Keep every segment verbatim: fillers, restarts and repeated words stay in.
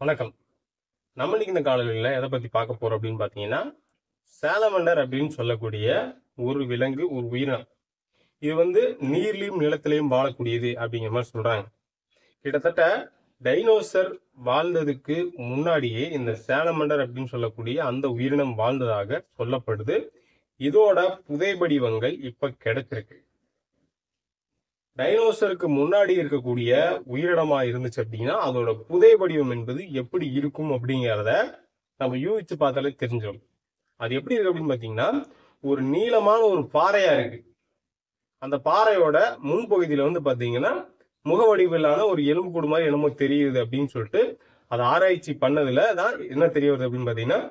வணக்கம். நம்ம இன்னைக்கு இந்த காணொளியில எதை பத்தி பார்க்க போறோம் அப்படின்னு பாத்தீங்கன்னா, சாலமண்டர் அப்படின்னு சொல்லக்கூடிய ஒரு விலங்கு, ஒரு உயிரினம். இது வந்து நீர்லயும் நிலத்திலையும் வாழக்கூடியது அப்படிங்கிற மாதிரி சொல்றாங்க. கிட்டத்தட்ட டைனோசர் வாழ்ந்ததுக்கு முன்னாடியே இந்த சாலமண்டர் அப்படின்னு சொல்லக்கூடிய அந்த உயிரினம் வாழ்ந்ததாக சொல்லப்படுது. இதோட புதைபடிவங்கள் இப்ப கிடைச்சிருக்கு. டைனோசருக்கு முன்னாடி இருக்கக்கூடிய உயிரினமா இருந்துச்சு அப்படின்னா அதோட புதை வடிவம் என்பது எப்படி இருக்கும் அப்படிங்கிறத நம்ம யூகிச்சு பார்த்தாலே தெரிஞ்சிடும். அது எப்படி இருக்கு அப்படின்னு பாத்தீங்கன்னா, ஒரு நீளமான ஒரு பாறையா இருக்கு. அந்த பாறையோட முன்பகுதியில வந்து பாத்தீங்கன்னா முக வடிவிலான ஒரு எலும்புக்கூடு மாதிரி என்னமோ தெரியுது அப்படின்னு சொல்லிட்டு அதை ஆராய்ச்சி பண்ணதுல தான் என்ன தெரிய வருது அப்படின்னு பாத்தீங்கன்னா,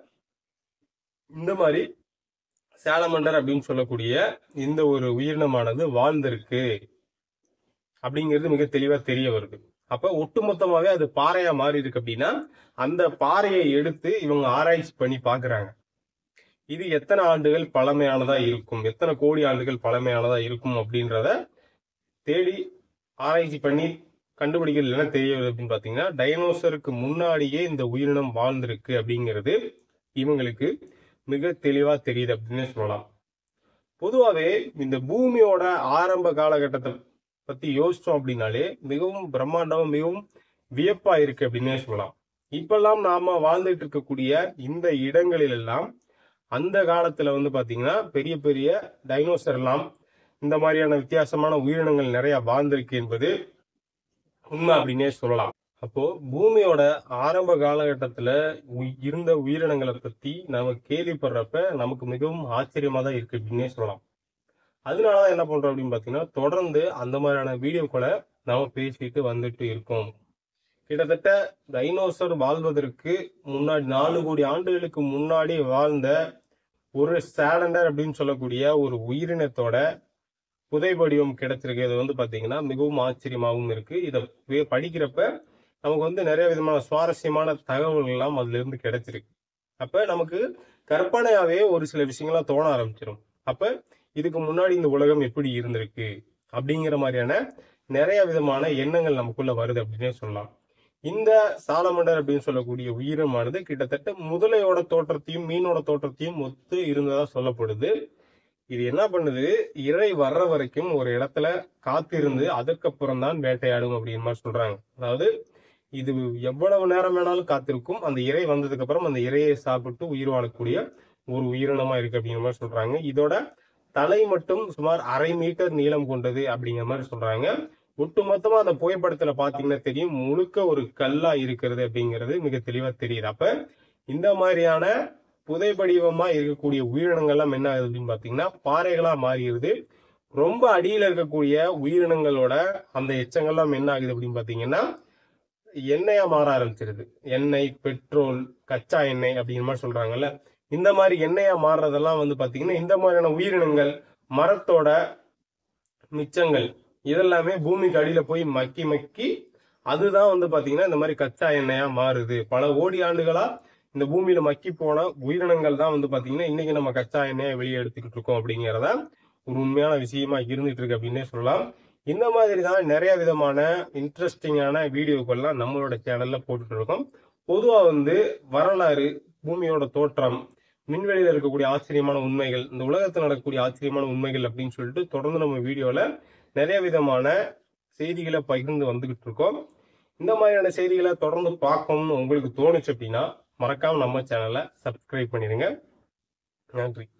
இந்த மாதிரி சாலமண்டர் அப்படின்னு சொல்லக்கூடிய இந்த ஒரு உயிரினமானது வாழ்ந்திருக்கு அப்படிங்கிறது மிக தெளிவா தெரிய வருது. அப்ப ஒட்டுமொத்தமாவே அது பாறையா மாறி இருக்கு அப்படின்னா அந்த பாறையை எடுத்து இவங்க ஆராய்ச்சி பண்ணி பாக்குறாங்க. இது எத்தனை ஆண்டுகள் பழமையானதா இருக்கும், எத்தனை கோடி ஆண்டுகள் பழமையானதா இருக்கும் அப்படின்றத தேடி ஆராய்ச்சி பண்ணி கண்டுபிடிக்கிறது என்ன தெரிய வருது அப்படின்னு பாத்தீங்கன்னா, டைனோசருக்கு முன்னாடியே இந்த உயிரினம் வாழ்ந்திருக்கு அப்படிங்கிறது இவங்களுக்கு மிக தெளிவா தெரியுது அப்படின்னு சொல்லலாம். பொதுவாவே இந்த பூமியோட ஆரம்ப காலகட்டத்தை பத்தி யோசிச்சோம் அப்படின்னாலே மிகவும் பிரம்மாண்டமா, மிகவும் வியப்பா இருக்கு அப்படின்னே சொல்லலாம். இப்பெல்லாம் நாம வாழ்ந்துட்டு இருக்கக்கூடிய இந்த இடங்களில் எல்லாம் அந்த காலத்துல வந்து பாத்தீங்கன்னா பெரிய பெரிய டைனோசர் எல்லாம் இந்த மாதிரியான வித்தியாசமான உயிரினங்கள் நிறைய வாழ்ந்திருக்கு என்பது உண்மை அப்படின்னே சொல்லலாம். அப்போ பூமியோட ஆரம்ப காலகட்டத்துல இருந்த உயிரினங்களை பத்தி நாம கேள்விப்படுறப்ப நமக்கு மிகவும் ஆச்சரியமா தான் இருக்கு அப்படின்னே சொல்லலாம். அதனாலதான் என்ன பண்றோம் அப்படின்னு பாத்தீங்கன்னா, தொடர்ந்து அந்த மாதிரியான வீடியோக்களை நாம பேசிட்டு வந்துட்டு இருக்கோம். கிட்டத்தட்ட டைனோசர் வாழ்வதற்கு முன்னாடி நாலு கோடி ஆண்டுகளுக்கு முன்னாடி வாழ்ந்த ஒரு சாலண்டர் அப்படின்னு சொல்லக்கூடிய ஒரு உயிரினத்தோட புதை வடிவம் கிடைச்சிருக்கு. இது வந்து பாத்தீங்கன்னா மிகவும் ஆச்சரியமாகவும் இருக்கு. இதை படிக்கிறப்ப நமக்கு வந்து நிறைய விதமான சுவாரஸ்யமான தகவல்கள் எல்லாம் அதுல இருந்து கிடைச்சிருக்கு. அப்ப நமக்கு கற்பனையாவே ஒரு சில விஷயங்கள்லாம் தோண ஆரம்பிச்சிடும். அப்ப இதுக்கு முன்னாடி இந்த உலகம் எப்படி இருந்திருக்கு அப்படிங்கிற மாதிரியான நிறைய விதமான எண்ணங்கள் நமக்குள்ள வருது அப்படின்னே சொல்லலாம். இந்த சாலமண்டர் அப்படின்னு சொல்லக்கூடிய உயிரினமானது கிட்டத்தட்ட முதலையோட தோற்றத்தையும் மீனோட தோற்றத்தையும் ஒத்து இருந்ததா சொல்லப்படுது. இது என்ன பண்ணுது, இறை வர்ற வரைக்கும் ஒரு இடத்துல காத்திருந்து அதற்கப்புறம் தான் வேட்டையாடும் அப்படிங்கிற மாதிரி சொல்றாங்க. அதாவது இது எவ்வளவு நேரம் வேணாலும் காத்திருக்கும், அந்த இறை வந்ததுக்கு அப்புறம் அந்த இறையை சாப்பிட்டு உயிர் வாழக்கூடிய ஒரு உயிரினமா இருக்கு அப்படிங்கிற மாதிரி சொல்றாங்க. இதோட தலை மட்டும் சுமார் அரை மீட்டர் நீளம் கொண்டது அப்படிங்கிற மாதிரி சொல்றாங்க. ஒட்டுமொத்தமா அந்த புகைப்படத்துல பாத்தீங்கன்னா தெரியும், முழுக்க ஒரு கல்லா இருக்கிறது அப்படிங்கிறது மிக தெளிவா தெரியுது. அப்ப இந்த மாதிரியான புதைபடிவமா இருக்கக்கூடிய உயிரினங்கள் எல்லாம் என்ன ஆகுது அப்படின்னு பாத்தீங்கன்னா பாறைகளா மாறிடுது. ரொம்ப அடியில இருக்கக்கூடிய உயிரினங்களோட அந்த எச்சங்கள்லாம் என்ன ஆகுது அப்படின்னு பாத்தீங்கன்னா எண்ணெயா மாற ஆரம்பிச்சிருது. எண்ணெய், பெட்ரோல், கச்சா எண்ணெய் அப்படிங்கிற மாதிரி சொல்றாங்கல்ல, இந்த மாதிரி எண்ணெயா மாறுறதெல்லாம் வந்து பாத்தீங்கன்னா இந்த மாதிரியான உயிரினங்கள், மரத்தோட மிச்சங்கள் இதெல்லாமே பூமிக்கு அடியில போய் மக்கி மக்கி அதுதான் வந்து பாத்தீங்கன்னா இந்த மாதிரி கச்சா எண்ணெயா மாறுது. பல கோடி ஆண்டுகளா இந்த பூமியில மக்கி போன உயிரினங்கள் தான் வந்து பாத்தீங்கன்னா இன்னைக்கு நம்ம கச்சா எண்ணெயை வெளியே எடுத்துக்கிட்டு இருக்கோம் அப்படிங்கிறத ஒரு உண்மையான விஷயமா இருந்துட்டு இருக்கு அப்படின்னே சொல்லலாம். இந்த மாதிரி தான் நிறைய விதமான இன்ட்ரெஸ்டிங்கான வீடியோக்கள்லாம் நம்மளோட சேனல்ல போட்டுட்டு இருக்கோம். பொதுவா வந்து வரலாறு, பூமியோட தோற்றம், விண்வெளியில இருக்கக்கூடிய ஆச்சரியமான உண்மைகள், இந்த உலகத்தில் நடக்கக்கூடிய ஆச்சரியமான உண்மைகள் அப்படின்னு சொல்லிட்டு தொடர்ந்து நம்ம வீடியோல நிறைய விதமான செய்திகளை பகிர்ந்து வந்துகிட்டு இருக்கோம். இந்த மாதிரியான செய்திகளை தொடர்ந்து பார்க்கணும்னு உங்களுக்கு தோணுச்சு அப்படின்னா மறக்காம நம்ம சேனலை சப்ஸ்கிரைப் பண்ணிடுங்க. நன்றி.